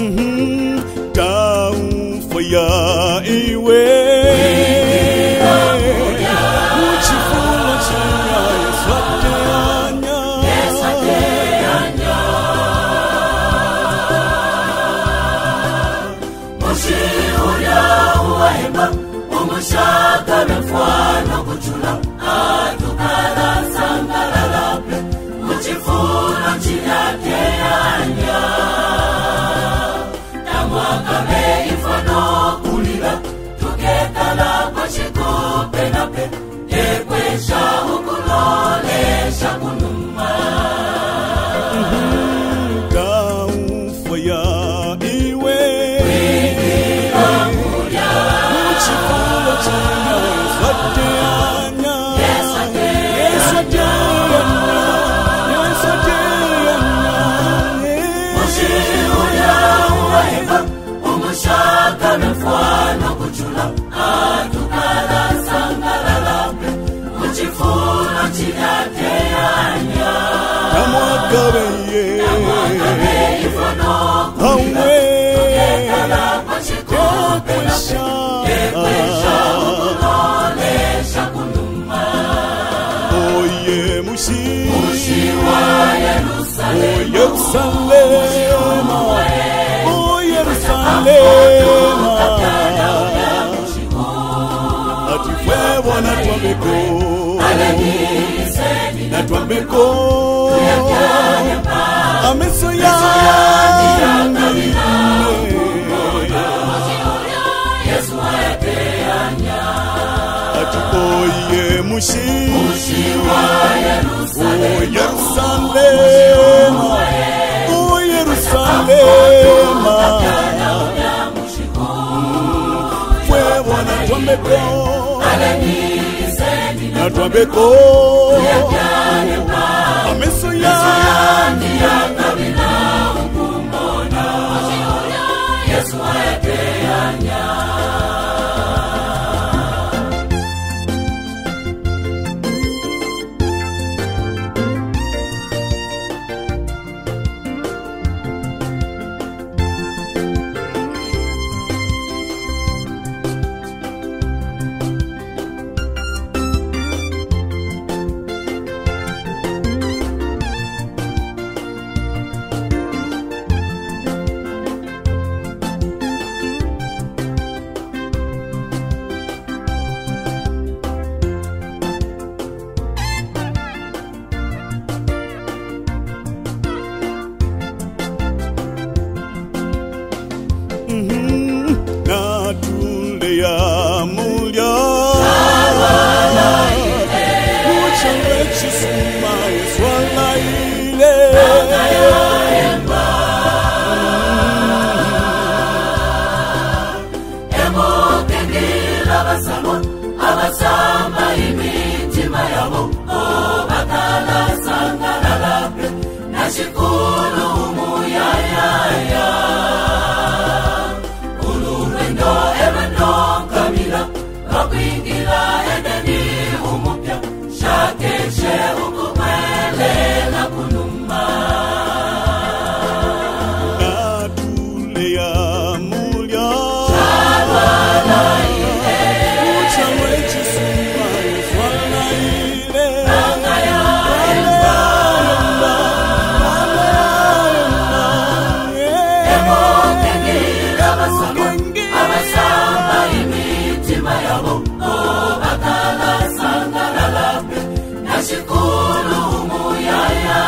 Taufa iwe uchifulo chanya yesateanya Mushiuya uwahema umushaka mefwana kuchula atukala sangalalape uchifulo chiyateanya Tamwakabe ifano kulila tukekala kwa chikupe nape ekwesha ukulolesha kunuma Taufa iwe uchifulo chanya Umushaka mefwana kuchula atukala sangalalape uchifuna chiyateanya Tamwakabe ifano kulila tukekala kwa chikupe nape ekwesha ukulolesha kunuma Oye mushi wa Yerusalem Atifewa na twambeko Ameso Yesu ayateanya Atipoye mushi wa Yerusalem na twambeko Ameso Yesu ayateanya Abasamba imitima yabo bakala sangalalape nashikulu muyaya ulurendo ebeno kamila bakwingira edeni umupya shakeshe ukumelela kunuma Natulea mulya Abasamba imitima yabo bakala sangalalape nashikulu muyaya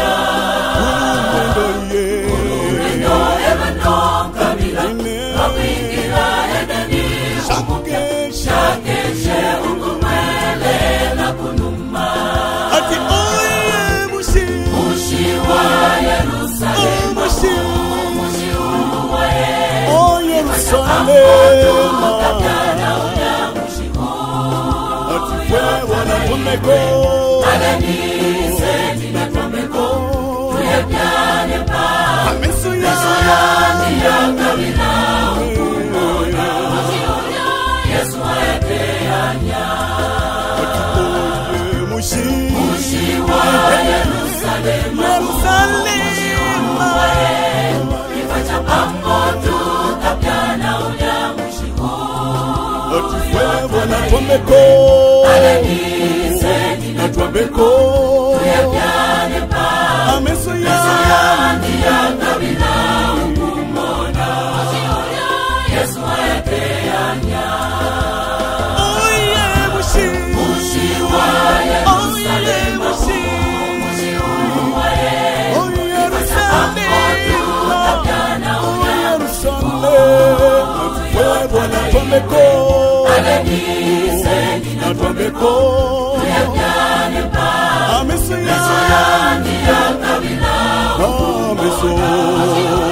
ulurendo ebeno kamila bakwingira edeni umupya shakeshe ukumelela kunuma Ati oye mushi wa Yerusalem Atifewa na twambeko Ameso Yesu ayateanya Atipoye mushi wa Yerusalem Yerusalem Ifacha pambo twambeko na twambeko ameso yangu yakabila ukumona Yesu ayateanya oye mushiwa Yerusalem mushiwa Yerusalem Bwana twambeko na twambeko ameso yangu yakabila ameso